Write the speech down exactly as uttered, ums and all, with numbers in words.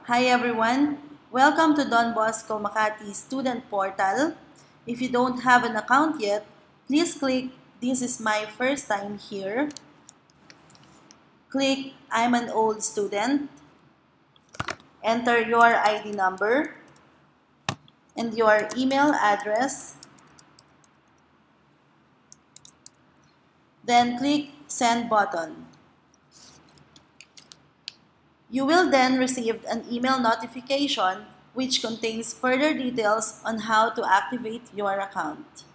Hi everyone, welcome to Don Bosco Makati Student Portal. If you don't have an account yet, please click "This is my first time here." Click "I'm an old student." Enter your I D number and your email address. Then click Send button. You will then receive an email notification which contains further details on how to activate your account.